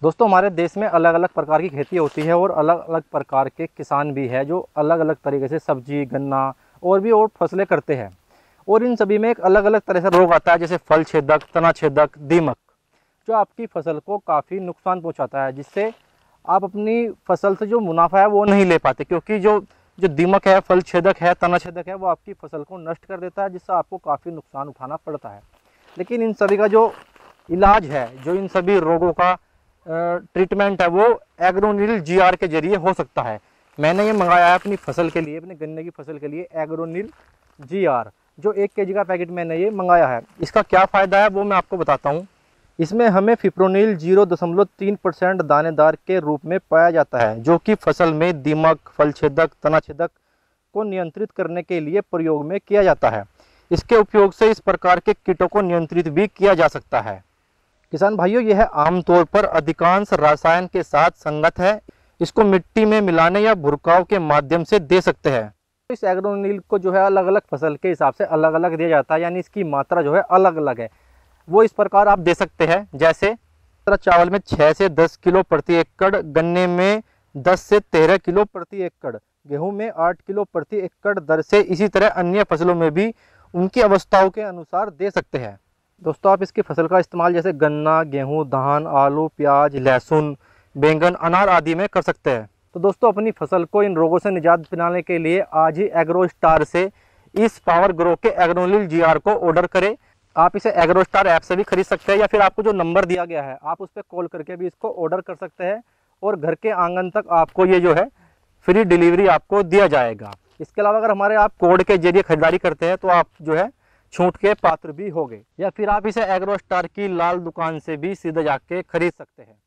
दोस्तों हमारे देश में अलग अलग प्रकार की खेती होती है और अलग अलग प्रकार के किसान भी है जो अलग अलग तरीके से सब्जी, गन्ना और फसलें करते हैं। और इन सभी में एक अलग अलग तरह से रोग आता है, जैसे फल छेदक, तना छेदक, दीमक, जो आपकी फसल को काफ़ी नुकसान पहुंचाता है, जिससे आप अपनी फसल से जो मुनाफा है वो नहीं ले पाते, क्योंकि जो जो दीमक है, फल छेदक है, तना छेदक है, वो आपकी फसल को नष्ट कर देता है, जिससे आपको काफ़ी नुकसान उठाना पड़ता है। लेकिन इन सभी का जो इलाज है, जो इन सभी रोगों का ट्रीटमेंट है, वो एग्रोनील GR के जरिए हो सकता है। मैंने ये मंगाया है अपनी फसल के लिए, अपने गन्ने की फसल के लिए एग्रोनील GR, जो 1 kg का पैकेट मैंने ये मंगाया है। इसका क्या फ़ायदा है वो मैं आपको बताता हूँ। इसमें हमें फिप्रोनिल 0.3% दानेदार के रूप में पाया जाता है, जो कि फसल में दीमक, फल छेदक, तना छेदक को नियंत्रित करने के लिए प्रयोग में किया जाता है। इसके उपयोग से इस प्रकार के कीटों को नियंत्रित भी किया जा सकता है। किसान भाइयों, यह आमतौर पर अधिकांश रसायन के साथ संगत है। इसको मिट्टी में मिलाने या भुरकाव के माध्यम से दे सकते हैं। इस एग्रोनील को जो है अलग अलग फसल के हिसाब से अलग अलग दिया जाता है, यानी इसकी मात्रा जो है अलग अलग है। वो इस प्रकार आप दे सकते हैं, जैसे चावल में 6 से 10 किलो प्रति एकड़, गन्ने में 10 से 13 किलो प्रति एकड़, गेहूं में 8 किलो प्रति एकड़ दर से इसी तरह अन्य फसलों में भी उनकी अवस्थाओं के अनुसार दे सकते हैं। दोस्तों आप इसकी फसल का इस्तेमाल जैसे गन्ना, गेहूं, धान, आलू, प्याज, लहसुन, बैंगन, अनार आदि में कर सकते हैं। तो दोस्तों अपनी फसल को इन रोगों से निजात दिलाने के लिए आज ही एग्रोस्टार से इस पावर ग्रो के एग्रोनील GR को ऑर्डर करें। आप इसे एग्रोस्टार ऐप से भी खरीद सकते हैं, या फिर आपको जो नंबर दिया गया है आप उस पर कॉल करके भी इसको ऑर्डर कर सकते हैं, और घर के आंगन तक आपको ये जो है फ्री डिलीवरी आपको दिया जाएगा। इसके अलावा अगर हमारे आप कोड के जरिए खरीदारी करते हैं तो आप जो है छूट के पात्र भी होंगे, या फिर आप इसे एग्रोस्टार की लाल दुकान से भी सीधे जाके खरीद सकते हैं।